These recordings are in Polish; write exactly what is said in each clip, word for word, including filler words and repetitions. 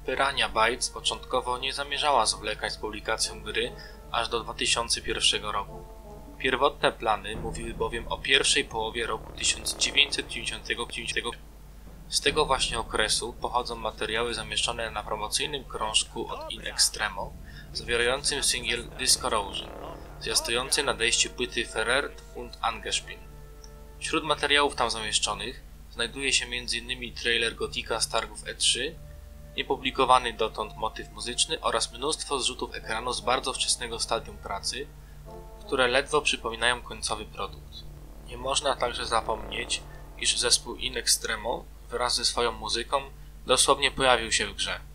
Piranha Bytes początkowo nie zamierzała zwlekać z publikacją gry aż do dwa tysiące pierwszego roku. Pierwotne plany mówiły bowiem o pierwszej połowie roku tysiąc dziewięćset dziewięćdziesiątego dziewiątego. Z tego właśnie okresu pochodzą materiały zamieszczone na promocyjnym krążku od In Extremo, zawierającym singiel Discorrosion, zwiastujący nadejście płyty Verert und Angespiel. Wśród materiałów tam zamieszczonych znajduje się między innymi trailer Gotika z targów E trzy, niepublikowany dotąd motyw muzyczny oraz mnóstwo zrzutów ekranu z bardzo wczesnego stadium pracy, które ledwo przypominają końcowy produkt. Nie można także zapomnieć, iż zespół In Extremo wraz ze swoją muzyką dosłownie pojawił się w grze.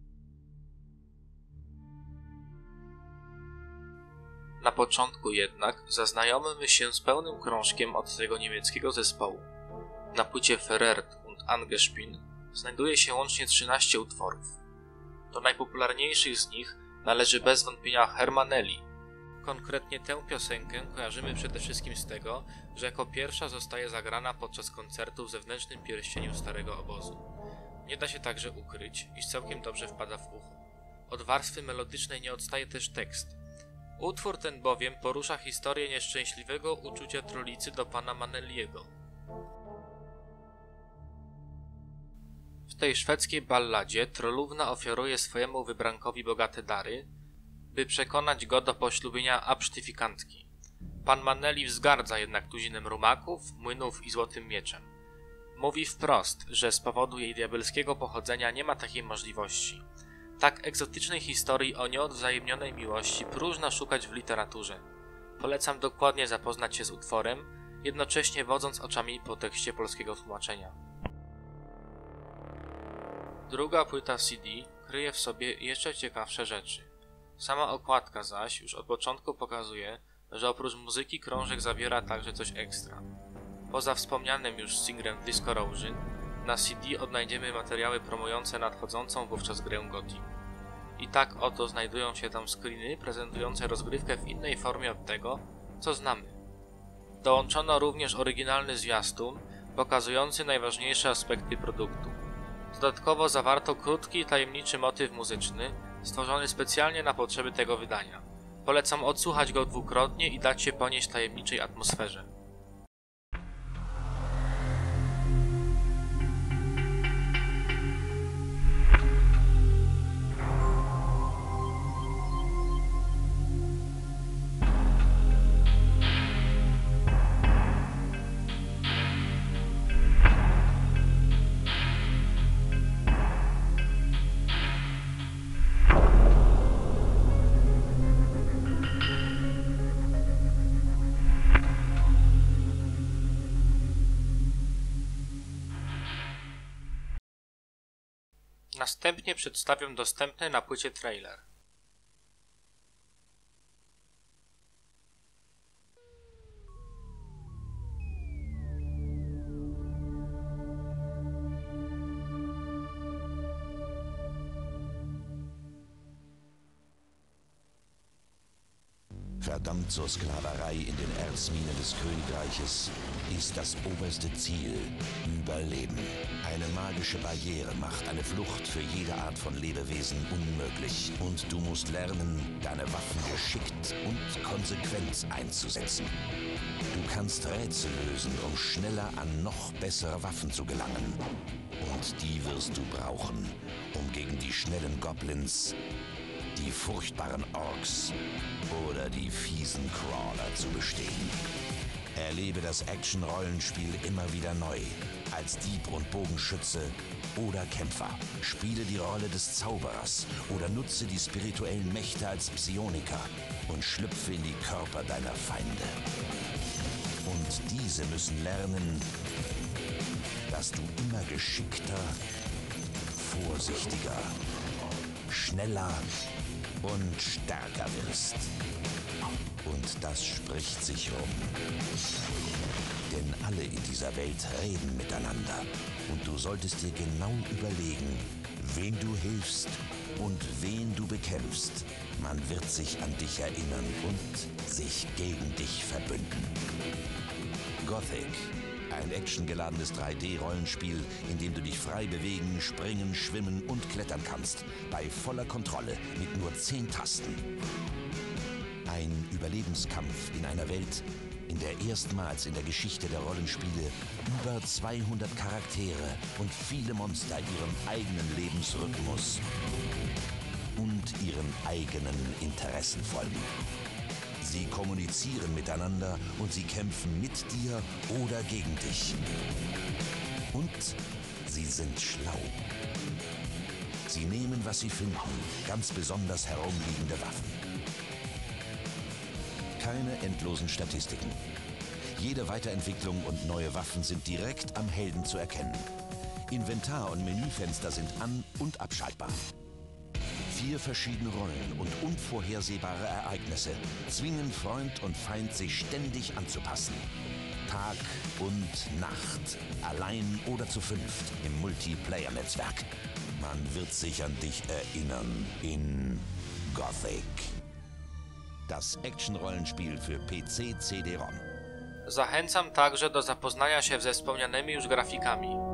Na początku jednak zaznajomimy się z pełnym krążkiem od tego niemieckiego zespołu. Na płycie Verert und Angespiel znajduje się łącznie trzynaście utworów. Do najpopularniejszych z nich należy bez wątpienia Hermanelli. Konkretnie tę piosenkę kojarzymy przede wszystkim z tego, że jako pierwsza zostaje zagrana podczas koncertu w zewnętrznym pierścieniu Starego Obozu. Nie da się także ukryć, iż całkiem dobrze wpada w ucho. Od warstwy melodycznej nie odstaje też tekst. Utwór ten bowiem porusza historię nieszczęśliwego uczucia trolicy do pana Manelliego. W tej szwedzkiej balladzie Trollówna ofiaruje swojemu wybrankowi bogate dary, by przekonać go do poślubienia absztyfikantki. Pan Manelli wzgardza jednak tuzinę rumaków, młynów i złotym mieczem. Mówi wprost, że z powodu jej diabelskiego pochodzenia nie ma takiej możliwości. Tak egzotycznej historii o nieodwzajemnionej miłości próżno szukać w literaturze. Polecam dokładnie zapoznać się z utworem, jednocześnie wodząc oczami po tekście polskiego tłumaczenia. Druga płyta C D kryje w sobie jeszcze ciekawsze rzeczy. Sama okładka zaś już od początku pokazuje, że oprócz muzyki krążek zawiera także coś ekstra. Poza wspomnianym już singlem Discorrosion, na C D odnajdziemy materiały promujące nadchodzącą wówczas grę Gothic. I tak oto znajdują się tam screeny prezentujące rozgrywkę w innej formie od tego, co znamy. Dołączono również oryginalny zwiastun pokazujący najważniejsze aspekty produktu. Dodatkowo zawarto krótki i tajemniczy motyw muzyczny, stworzony specjalnie na potrzeby tego wydania. Polecam odsłuchać go dwukrotnie i dać się ponieść tajemniczej atmosferze. Następnie przedstawię dostępny na płycie trailer. Verdammt zur Sklaverei in den Erzminen des Königreiches ist das oberste Ziel Überleben. Eine magische Barriere macht eine Flucht für jede Art von Lebewesen unmöglich. Und du musst lernen, deine Waffen geschickt und konsequent einzusetzen. Du kannst Rätsel lösen, um schneller an noch bessere Waffen zu gelangen. Und die wirst du brauchen, um gegen die schnellen Goblins, die furchtbaren Orks oder die fiesen Crawler zu bestehen. Erlebe das Action-Rollenspiel immer wieder neu, als Dieb und Bogenschütze oder Kämpfer. Spiele die Rolle des Zauberers oder nutze die spirituellen Mächte als Psioniker und schlüpfe in die Körper deiner Feinde. Und diese müssen lernen, dass du immer geschickter, vorsichtiger, schneller und stärker wirst. Und das spricht sich rum. Denn alle in dieser Welt reden miteinander. Und du solltest dir genau überlegen, wen du hilfst und wen du bekämpfst. Man wird sich an dich erinnern und sich gegen dich verbünden. Gothic, Ein actiongeladenes drei D-Rollenspiel, in dem du dich frei bewegen, springen, schwimmen und klettern kannst. Bei voller Kontrolle mit nur zehn Tasten. Ein Überlebenskampf in einer Welt, in der erstmals in der Geschichte der Rollenspiele über zweihundert Charaktere und viele Monster ihrem eigenen Lebensrhythmus und ihren eigenen Interessen folgen. Sie kommunizieren miteinander und sie kämpfen mit dir oder gegen dich. Und sie sind schlau. Sie nehmen, was sie finden, ganz besonders herumliegende Waffen. Keine endlosen Statistiken. Jede Weiterentwicklung und neue Waffen sind direkt am Helden zu erkennen. Inventar und Menüfenster sind an- und abschaltbar. Vier verschiedene Rollen und unvorhersehbare Ereignisse zwingen Freund und Feind, sich ständig anzupassen. Tag und Nacht, allein oder zu fünft im Multiplayer-Netzwerk. Man wird sich an dich erinnern in Gothic. Das Action-Rollenspiel für P C, C D-ROM. Zachęcam także do zapoznania się ze wspomnianymi już grafikami.